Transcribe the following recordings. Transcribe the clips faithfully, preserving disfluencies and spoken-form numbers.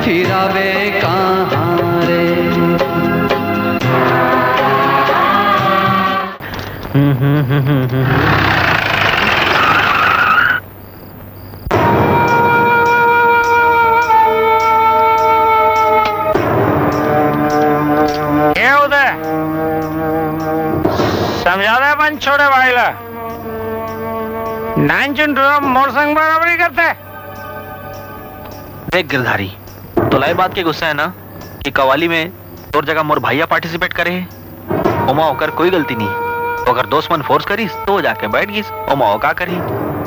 हीरा वे कहाँ रे। हम्म हम्म हम्म हम्म समझा दे अपन छोटे भाई ला नाइन चुन मोर संग बराबरी करते। देख गिरधारी, तो लाई बात के गुस्सा है ना कि कवाली में तोर जगह मोर भाइया पार्टिसिपेट करे ओमा होकर कोई गलती नहीं। तो अगर दोस्त मन फोर्स करीस तो जाके बैठ गईस, ओमा हो का करी।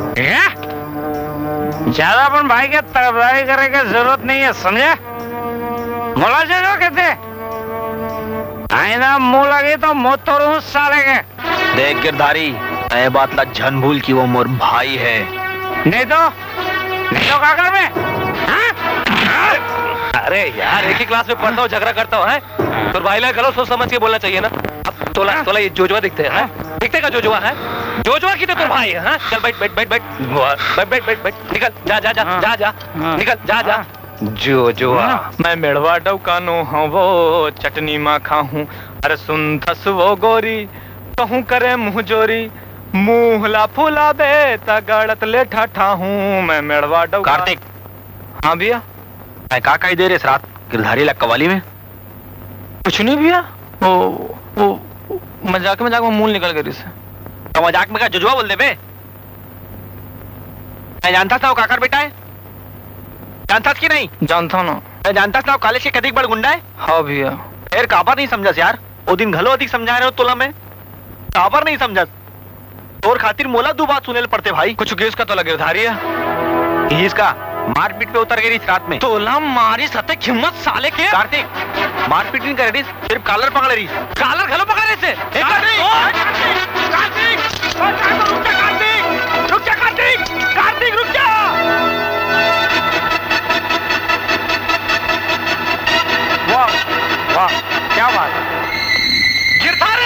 ज्यादा अपन भाई के तरफदारी करे की जरूरत नहीं है, समझे? मोला जो कहते आईना मुंह लगे तो मुंह तोड़ू साले के। देख गिरधारी, ऐ बात ला झन भूल की वो मोर भाई है। नहीं तो नहीं तो क्या कर मैं? अरे यार एक ही क्लास में पढ़ता हूँ, झगड़ा करता हूँ, है तो भाई ला गलो सोच समझ के बोलना चाहिए ना। अब तोला तोला ये जोजुआ दिखते हैं, दिखते का जोजुआ है, जोजुआ की तो तुम भाई है। चल बैठ बैठ बैठ बैठ बैठ बैठ बैठ बैठ निकल, जा जा जा जा जा निकल, जा जा। जो जो मैं मेड़वा डौकानो हूँ वो चटनी माँ खाऊं। अरे सुन थस वो गोरी कहूँ करे मुँह जोरी, मुँह ला फूला दे तगड़त ले ठाठा हूँ मैं मेड़वा डौका। कार्तिक। हाँ भैया। मैं का कही दे रहे इस रात गिरधारी ला कवाली में? कुछ नहीं भैया, वो वो मजाक मजाक में मूल निकल गई से। तो मजाक में का जुजुआ बोल दे बे? मैं जानता था वो काकर बेटा है, जानता कि नहीं? जानता ना। मैं जानता था कॉलेज के कदीक बड़ गुंडा है। हाँ भैया। फिर काबर नहीं समझस यार, वो दिन घलो अधिक समझा रहे हो तुला में, काबर नहीं समझस? तोर खातिर मोला दो बात सुने पड़ते भाई। कुछ गेस का तो लगे धारी है इसका मारपीट पे उतर गई इस रात में। तोला मारी सते हिम्मत साले के। कार्तिक मारपीट नहीं कर रही, सिर्फ कॉलर पकड़ रही। कॉलर घलो पकड़ रहे से। कार्तिक रुक जा, कार्तिक कार्तिक रुक जा। वाह वाह क्या बात गिरधारी।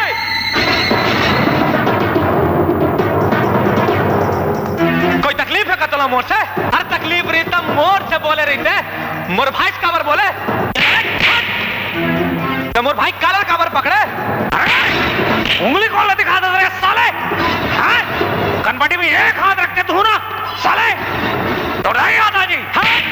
कोई तकलीफ है कतला मोर से? हर तकलीफ रही तब मोर से बोले रही थे। मोर भाई काबर बोले तो मोर भाई कालर काबर पकड़े? उंगली कौन दिखा दे रहे साले? कनपटी में एक हाथ रखते तू ना साले, तो नहीं आता जी।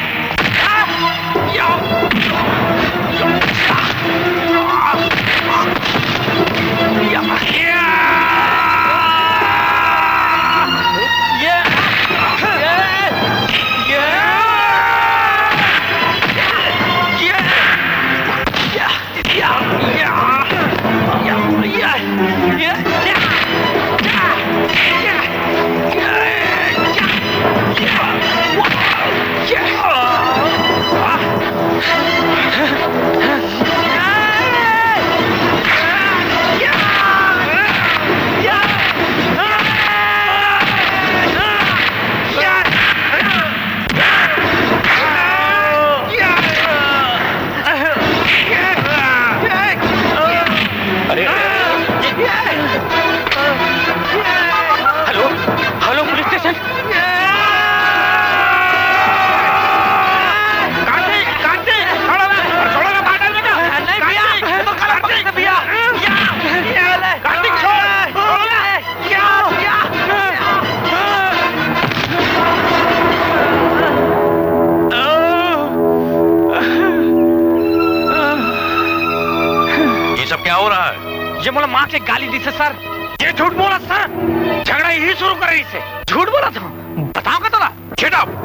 ये बोला माँ के गाली दी से सर, ये झूठ बोला सर, झगड़ा यही शुरू कर रही से। झूठ बोला था, बताओ का तोला। Shut up!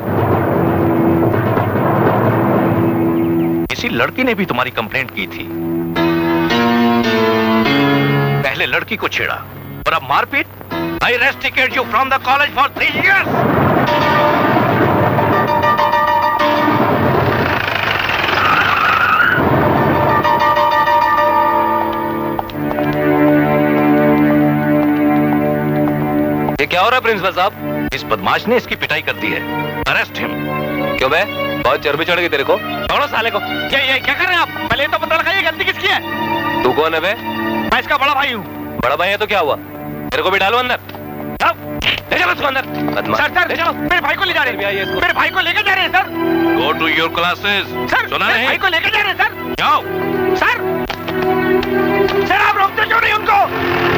किसी लड़की ने भी तुम्हारी कंप्लेंट की थी, पहले लड़की को छेड़ा और अब मारपीट। I rusticate you from the college for three years. ये क्या हो रहा है प्रिंसिपल साहब? इस बदमाश ने इसकी पिटाई कर दी है, अरेस्ट हिम। क्यों बे, बहुत चर्बी चढ़ गई तेरे को? छोड़ो साले को। ये ये क्या कर रहे हैं आप? पहले तो पता लगाइए गलती किसकी है। तू कौन है बे? मैं इसका बड़ा भाई हूँ। बड़ा भाई है तो क्या हुआ, तेरे को भी डालो अंदर। ले चलो उसको अंदर। सर सर ले चलो। मेरे भाई को ले जा रहे हैं इसको। मेरे भाई को लेके जा रहे हैं sir. Go to your classes. Sir सुना मेरे नहीं? भाई को लेके जा रहे हैं सर। जाओ। सर सर आप रोकते क्यों नहीं उनको?